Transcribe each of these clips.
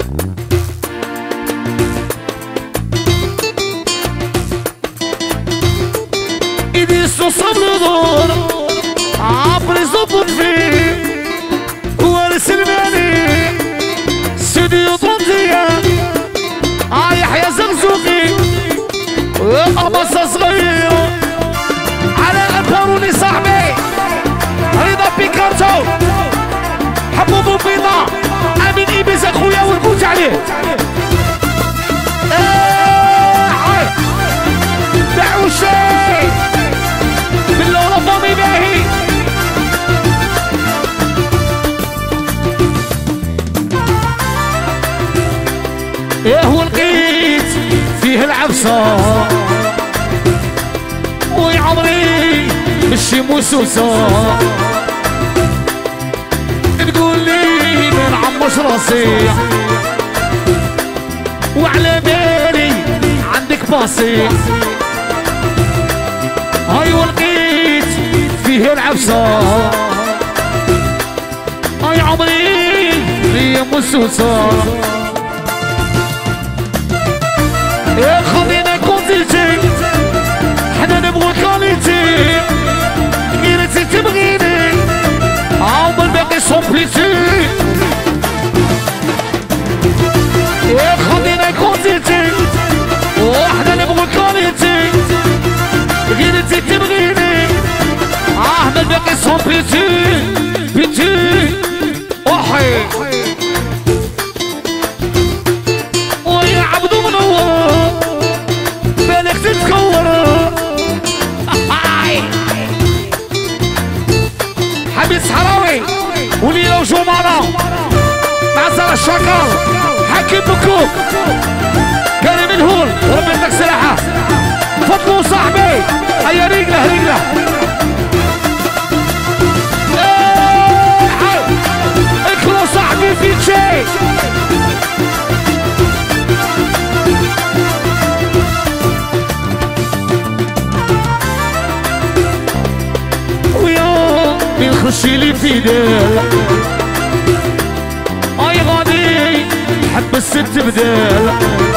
ايدي صوص النور عبر زبط فيه والسلماني سيدي طنطية يحيى زغزوغي وقمصة صغيرة على الباروني صاحبي رضا بيكارتو حبوب بيضاء امين ايبيز اخويا ونموت عليه بعوشي باللورة فامي باهي هو لقيت فيه العفصة ويا عمري مشي موسوسة تقول لي ما نعمش راسي وعلى بالي عندك باصي هاي ولقيت فيه العفصة هاي عمري لي موسوسة يا خلينا كونتيتي حنا نبغو كاليتي غير انت تبغيني عاود الباقي سومبليتي يا خلينا كونتيتي وحنا نبغو كاليتي غير انت تبغيني عاود الباقي سومبليتي بيتي وحي ويا عبدو منور بالك تتكور حبيب صحراوي وليلة وجمعة مع سارة الشكر حكيم بكوك كريم الهول وربي يديك سلاحة فضلوا صاحبي هيا رجله رجله اكلوا صاحبي في شيء خشي لي في دير اي غادي حب الست بدال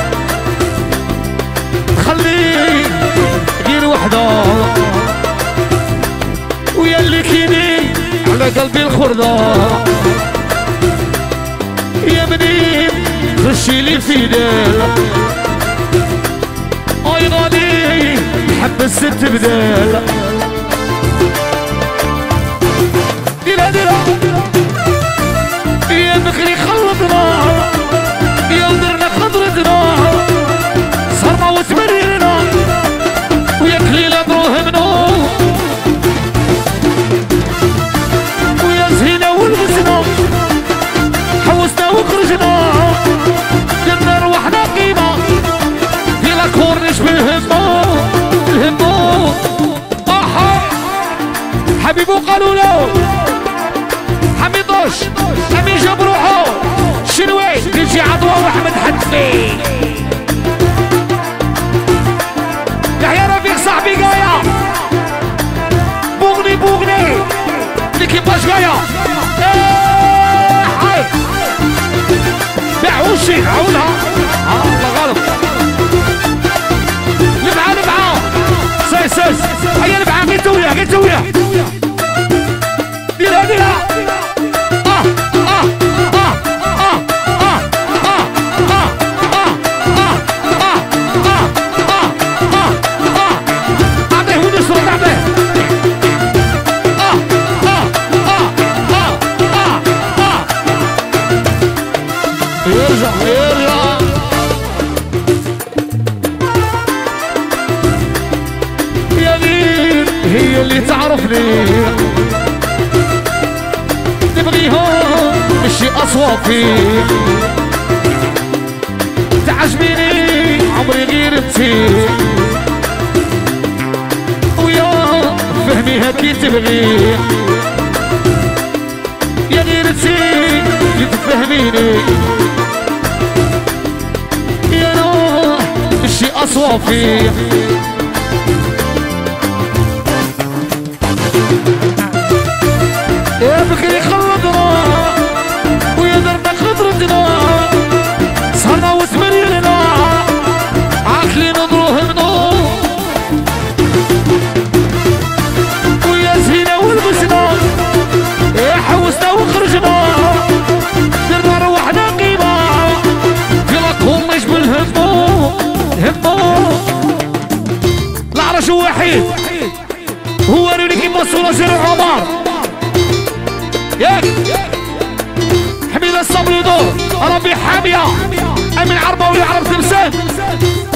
خلي غير وحده ويا اللي كيني على قلبي الخردة يا منين خشي لي في دير اي غادي حب الست بدال يا بكري خلطنا يا ودرنا خضرتنا صرنا وتمررنا ويا كليلة دروهمنا ويا زهينا ولبسنا حوسنا وخرجنا قلنا روحنا قيمة في لاكورنيش بالهمة الهمة حبيبو قالوا له حميدوش امين جاب روحو شنوي تجي عضوة واحمد حتفي يحيى رفيق صاحبي قايا بوغني بوغني ليكيباج قايا حي بعوشي عولها الله غلط نبعة نبعة سيس هيا نبعة غير تويا غير تويا ديرها ديرها هي اللي تعرفني تبغيها مشي اصوافي تعجبيني عمري غير انتي ويا فهميها كي تبغي يا غير انتي اللي تفهميني يا روح مشي اصوافي يا بكري خلطنا ويا درنا خضرتنا ربي حاميه امين عربه ولا عرب تمساه